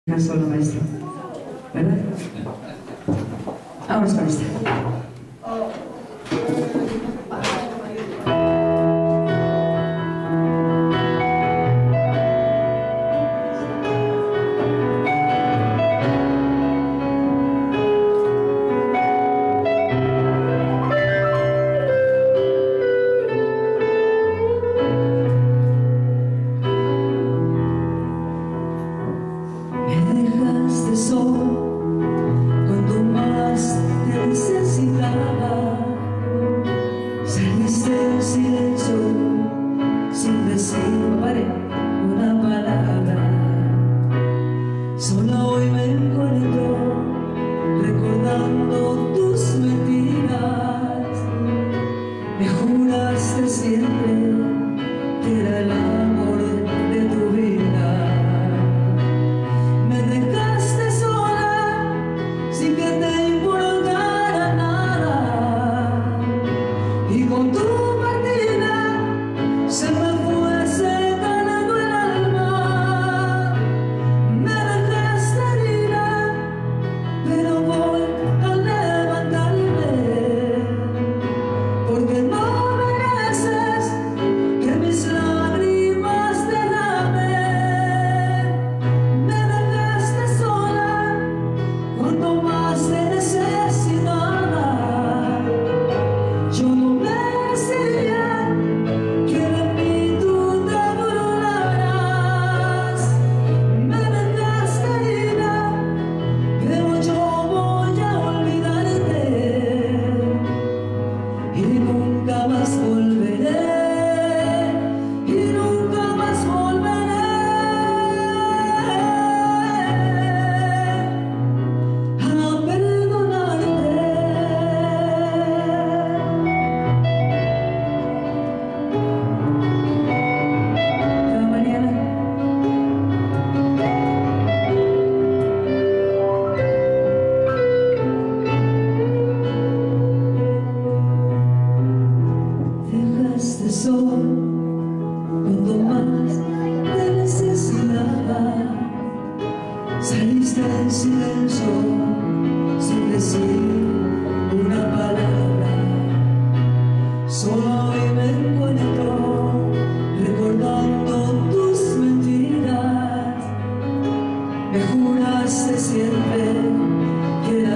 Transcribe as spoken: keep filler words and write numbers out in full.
Una sola maestra, ¿verdad? Vamos con esta. Dejaste solo cuando más te necesitaba, saliste del silencio sin decir Vale. una palabra. Sola hoy me encuentro recordando tus mentiras. Me juraste siempre que era el amor de tu vida. Me dejaste sola sin que te importara nada, y con tu partida se me fue secando el alma. Me dejaste herida, pero voy a levantarme, porque no mereces que mis lágrimas te laven. Me dejaste sola cuando más te necesitaba. Yo no merecía que de mí tú te burlaras. Me dejaste herida, pero yo voy a olvidarte y nunca más volveré, y nunca más volveré a perdonarte. Cada mañana dejaste solo cuando más te necesitaba, saliste en silencio sin decir una palabra. Solo hoy me encuentro recordando tus mentiras. Me juraste siempre que era